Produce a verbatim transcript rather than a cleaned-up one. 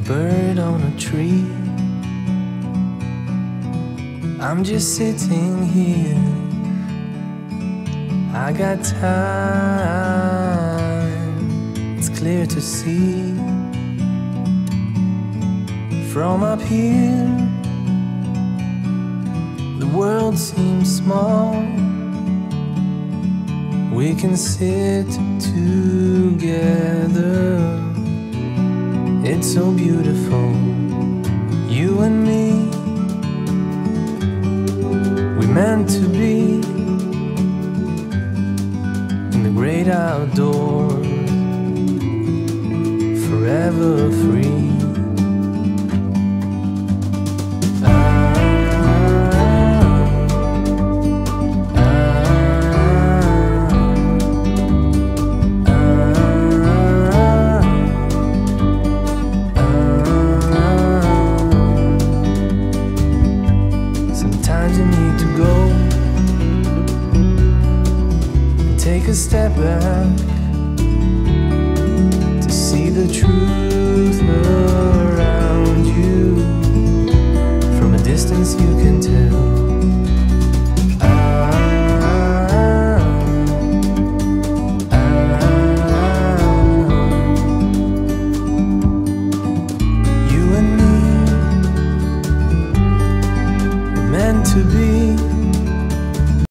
bird on a tree. I'm just sitting here, I got time, it's clear to see. From up here, the world seems small. We can sit together, it's so beautiful, you and me. We meant to be in the great outdoors, forever free.